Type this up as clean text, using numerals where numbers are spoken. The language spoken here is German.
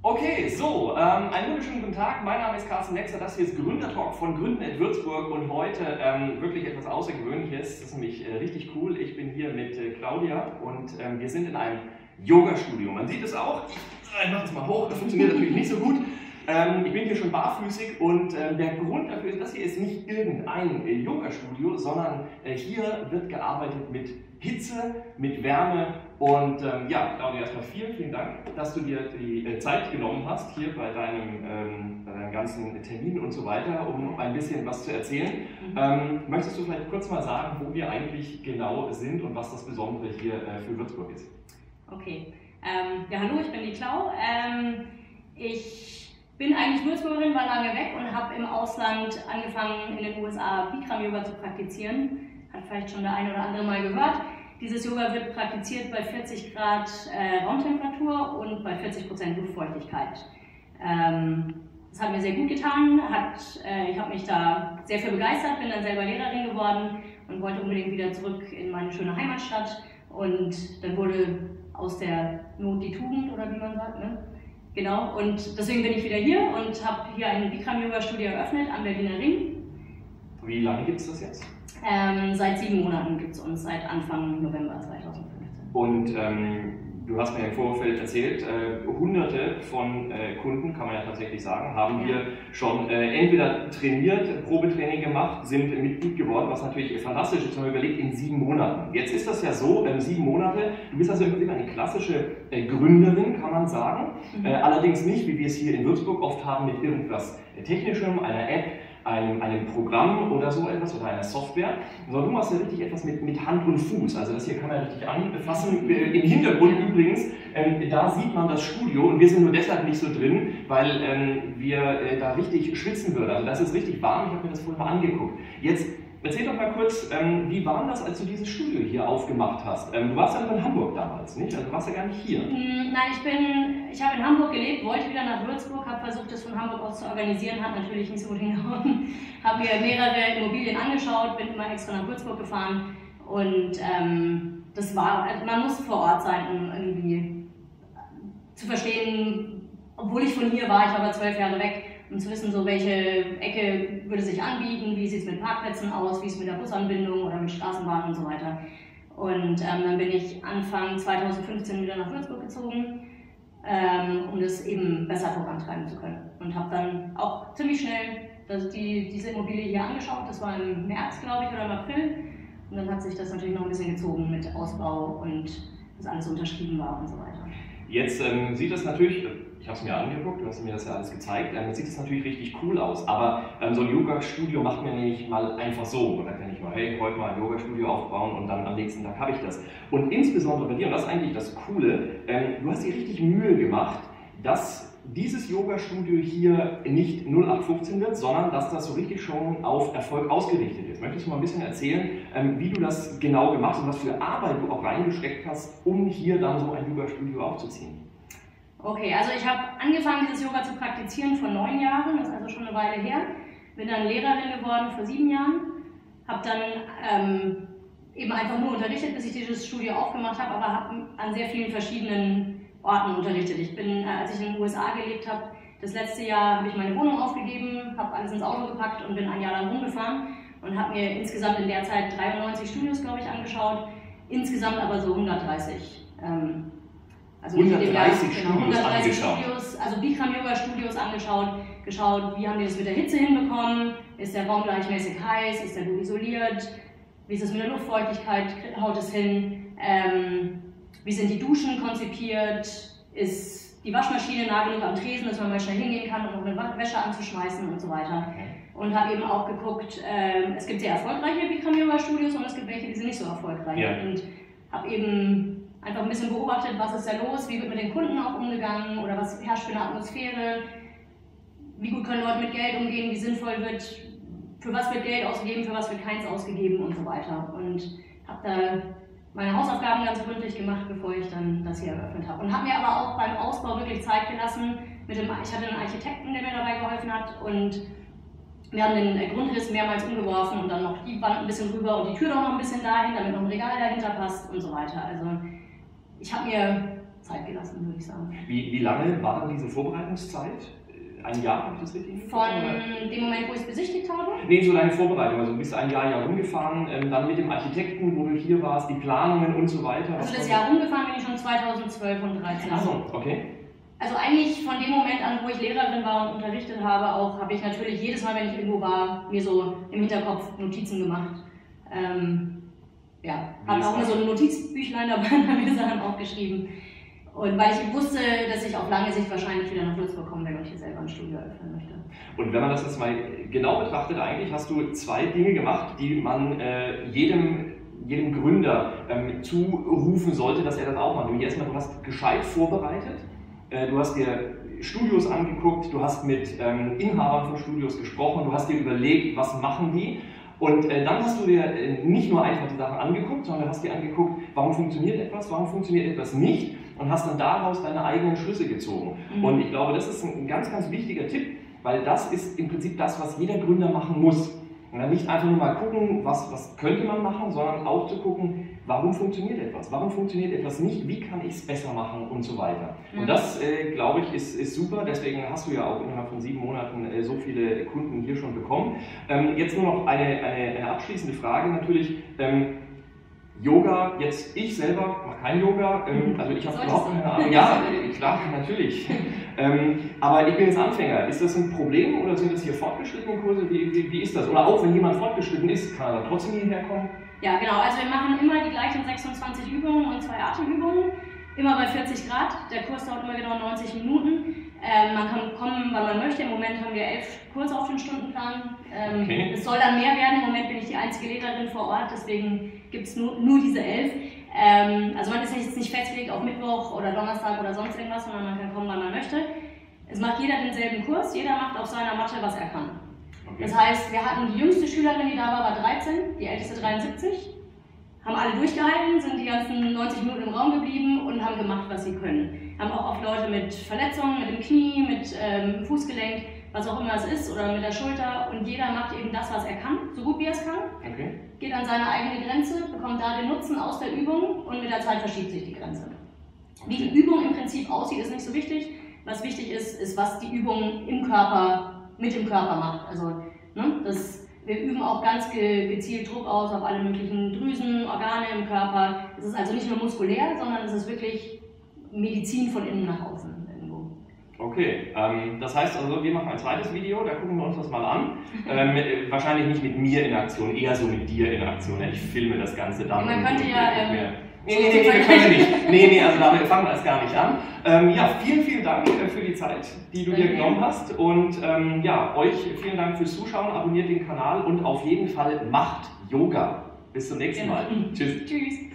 Okay, so, einen wunderschönen guten Tag. Mein Name ist Carsten Nexer, das hier ist Gründertalk von Gründen in Würzburg und heute wirklich etwas Außergewöhnliches. Das ist nämlich richtig cool. Ich bin hier mit Claudia und wir sind in einem Yoga-Studio. Man sieht es auch. Ich mache es mal hoch, das funktioniert natürlich nicht so gut. Ich bin hier schon barfüßig und der Grund dafür ist, das hier ist nicht irgendein Yoga-Studio, sondern hier wird gearbeitet mit Hitze, mit Wärme und ja, Claudia, erstmal vielen Dank, dass du dir die Zeit genommen hast, hier bei deinem ganzen Termin und so weiter, um ein bisschen was zu erzählen. Möchtest du vielleicht kurz mal sagen, wo wir eigentlich genau sind und was das Besondere hier für Würzburg ist? Okay, ja hallo, ich bin die Clau. Ich bin eigentlich Würzburgerin, war lange weg und habe im Ausland angefangen, in den USA Bikram-Yoga zu praktizieren. Hat vielleicht schon der eine oder andere mal gehört. Dieses Yoga wird praktiziert bei 40 Grad Raumtemperatur und bei 40% Luftfeuchtigkeit. Das hat mir sehr gut getan, ich habe mich da sehr für begeistert, bin dann selber Lehrerin geworden und wollte unbedingt wieder zurück in meine schöne Heimatstadt. Und dann wurde aus der Not die Tugend, oder wie man sagt, ne? Genau, und deswegen bin ich wieder hier und habe hier ein Bikram-Yoga-Studio eröffnet am Berliner Ring. Wie lange gibt es das jetzt? Seit 7 Monaten gibt es uns, seit Anfang November 2015. Und du hast mir im Vorfeld erzählt, hunderte von Kunden, kann man ja tatsächlich sagen, haben wir schon entweder trainiert, Probetraining gemacht, sind Mitglied geworden, was natürlich fantastisch ist, wenn man überlegt, in 7 Monaten. Jetzt ist das ja so, 7 Monate, du bist also im Prinzip eine klassische Gründerin, kann man sagen. Allerdings nicht, wie wir es hier in Würzburg oft haben, mit irgendwas Technischem, einer App, einem Programm oder so etwas oder einer Software, sondern du machst ja richtig etwas mit Hand und Fuß. Also das hier kann man richtig anfassen. Im Hintergrund übrigens, da sieht man das Studio und wir sind nur deshalb nicht so drin, weil wir da richtig schwitzen würden. Also das ist richtig warm, ich habe mir das vorhin mal angeguckt. Jetzt erzähl doch mal kurz, wie war das, als du dieses Studio hier aufgemacht hast? Du warst ja noch in Hamburg damals, nicht? Also du warst ja gar nicht hier. Nein, ich habe in Hamburg gelebt, wollte wieder nach Würzburg, habe versucht, das von Hamburg aus zu organisieren, hat natürlich nicht so gut hingehauen. Habe mir mehrere Immobilien angeschaut, bin immer extra nach Würzburg gefahren und das war, man muss vor Ort sein, um irgendwie zu verstehen, obwohl ich von hier war, ich war aber 12 Jahre weg, um zu wissen, so welche Ecke würde sich anbieten, wie sieht es mit Parkplätzen aus, wie ist es mit der Busanbindung oder mit Straßenbahnen und so weiter. Und dann bin ich Anfang 2015 wieder nach Würzburg gezogen, um das eben besser vorantreiben zu können. Und habe dann auch ziemlich schnell diese Immobilie hier angeschaut, das war im März, glaube ich, oder im April. Und dann hat sich das natürlich noch ein bisschen gezogen mit Ausbau und dass alles unterschrieben war und so weiter. Jetzt sieht das natürlich, ich habe es mir angeguckt, du hast mir das ja alles gezeigt, jetzt sieht es natürlich richtig cool aus, aber so ein Yoga-Studio macht man nicht mal einfach so. Da kann ich mal, hey, heute mal ein Yoga-Studio aufbauen und dann am nächsten Tag habe ich das. Und insbesondere bei dir, und das ist eigentlich das Coole, du hast dir richtig Mühe gemacht, dass dieses Yoga-Studio hier nicht 0815 wird, sondern dass das so richtig schon auf Erfolg ausgerichtet ist. Möchtest du mal ein bisschen erzählen, wie du das genau gemacht hast und was für Arbeit du auch reingesteckt hast, um hier dann so ein Yoga-Studio aufzuziehen? Okay, also ich habe angefangen, dieses Yoga zu praktizieren vor 9 Jahren, das ist also schon eine Weile her. Bin dann Lehrerin geworden vor 7 Jahren, habe dann eben einfach nur unterrichtet, bis ich dieses Studio aufgemacht habe, aber habe an sehr vielen verschiedenen Orten unterrichtet. Ich bin, als ich in den USA gelebt habe, das letzte Jahr habe ich meine Wohnung aufgegeben, habe alles ins Auto gepackt und bin ein Jahr lang rumgefahren und habe mir insgesamt in der Zeit 93 Studios, glaube ich, angeschaut, insgesamt aber so 130. Also 130 Studios, also Bikram-Yoga-Studios geschaut, wie haben die das mit der Hitze hinbekommen, ist der Raum gleichmäßig heiß, ist der gut isoliert, wie ist es mit der Luftfeuchtigkeit, haut es hin, wie sind die Duschen konzipiert, ist die Waschmaschine nah genug am Tresen, dass man mal schnell hingehen kann, um eine Wäsche anzuschmeißen und so weiter. Und habe eben auch geguckt, es gibt sehr erfolgreiche Bikram-Yoga-Studios und es gibt welche, die sind nicht so erfolgreich. Ja. Und habe eben einfach ein bisschen beobachtet, was ist da los, wie wird mit den Kunden auch umgegangen oder was herrscht für eine Atmosphäre, wie gut können Leute mit Geld umgehen, wie sinnvoll wird, für was wird Geld ausgegeben, für was wird keins ausgegeben und so weiter. Und habe da meine Hausaufgaben ganz gründlich gemacht, bevor ich dann das hier eröffnet habe. Und habe mir aber auch beim Ausbau wirklich Zeit gelassen. Ich hatte einen Architekten, der mir dabei geholfen hat und wir haben den Grundriss mehrmals umgeworfen und dann noch die Wand ein bisschen rüber und die Tür noch ein bisschen dahin, damit noch ein Regal dahinter passt und so weiter. Also ich habe mir Zeit gelassen, würde ich sagen. Wie lange war dann diese Vorbereitungszeit? Ein Jahr, habe ich das richtig Von dem Moment, wo ich es besichtigt habe? Nee, so deine Vorbereitung, also du bist ein Jahr rumgefahren, dann mit dem Architekten, wo du hier warst, die Planungen und so weiter. Also das Jahr rumgefahren bin ich schon 2012 und 2013. Achso, okay. Also eigentlich von dem Moment an, wo ich Lehrerin war und unterrichtet habe, habe ich natürlich jedes Mal, wenn ich irgendwo war, mir so im Hinterkopf Notizen gemacht. Ja, habe auch so ein Notizbüchlein dabei und habe mir Sachen aufgeschrieben. Und weil ich wusste, dass ich auf lange Sicht wahrscheinlich wieder nach Würzburg kommen werde und hier selber ein Studio eröffnen möchte. Und wenn man das jetzt mal genau betrachtet, eigentlich hast du zwei Dinge gemacht, die man jedem Gründer zurufen sollte, dass er das auch macht. Nämlich erstmal, du hast gescheit vorbereitet, du hast dir Studios angeguckt, du hast mit Inhabern von Studios gesprochen, du hast dir überlegt, was machen die. Und dann hast du dir nicht nur einfach die Sachen angeguckt, sondern hast dir angeguckt, warum funktioniert etwas nicht und hast dann daraus deine eigenen Schlüsse gezogen. Und ich glaube, das ist ein ganz, ganz wichtiger Tipp, weil das ist im Prinzip das, was jeder Gründer machen muss. Und dann nicht einfach nur mal gucken, was könnte man machen, sondern auch zu gucken, warum funktioniert etwas nicht, wie kann ich es besser machen und so weiter. Und das, glaube ich, ist super, deswegen hast du ja auch innerhalb von 7 Monaten so viele Kunden hier schon bekommen. Jetzt nur noch eine abschließende Frage natürlich. Yoga, jetzt ich selber mache kein Yoga, also ich habe überhaupt keine Ahnung. Ja, klar, natürlich. Aber ich bin jetzt Anfänger. Ist das ein Problem oder sind das hier fortgeschrittene Kurse? Wie ist das? Oder auch wenn jemand fortgeschritten ist, kann er dann trotzdem hierher kommen? Ja, genau. Also wir machen immer die gleichen 26 Übungen und 2 Atemübungen. Immer bei 40 Grad. Der Kurs dauert immer genau 90 Minuten. Man kann kommen, wann man möchte. Im Moment haben wir 11 Kurse auf den Stundenplan. Okay. Es soll dann mehr werden. Im Moment bin ich die einzige Lehrerin vor Ort, deswegen gibt es nur diese 11. Also man ist jetzt nicht festgelegt auf Mittwoch oder Donnerstag oder sonst irgendwas, sondern man kann kommen, wann man möchte. Es macht jeder denselben Kurs, jeder macht auf seiner Matte, was er kann. Okay. Das heißt, wir hatten die jüngste Schülerin, die da war 13, die älteste 73. Haben alle durchgehalten, sind die ganzen 90 Minuten im Raum geblieben und haben gemacht, was sie können. Haben auch oft Leute mit Verletzungen, mit dem Knie, mit Fußgelenk, was auch immer es ist, oder mit der Schulter. Und jeder macht eben das, was er kann, so gut wie er es kann. Okay. Geht an seine eigene Grenze, bekommt da den Nutzen aus der Übung und mit der Zeit verschiebt sich die Grenze. Wie die Übung im Prinzip aussieht, ist nicht so wichtig. Was wichtig ist, was die Übung im Körper, mit dem Körper macht. Also, ne, wir üben auch ganz gezielt Druck aus auf alle möglichen Drüsen, Organe im Körper. Es ist also nicht nur muskulär, sondern es ist wirklich Medizin von innen nach außen irgendwo. Okay, das heißt also, wir machen ein zweites Video, da gucken wir uns das mal an. Wahrscheinlich nicht mit mir in Aktion, eher so mit dir in Aktion. Ich filme das Ganze dann. Man könnte ja... Nee, können wir nicht. Nee, also damit fangen wir erst gar nicht an. Ja, vielen Dank für die Zeit, die du dir genommen hast. Und ja, euch vielen Dank fürs Zuschauen. Abonniert den Kanal und auf jeden Fall macht Yoga. Bis zum nächsten Mal. Tschüss.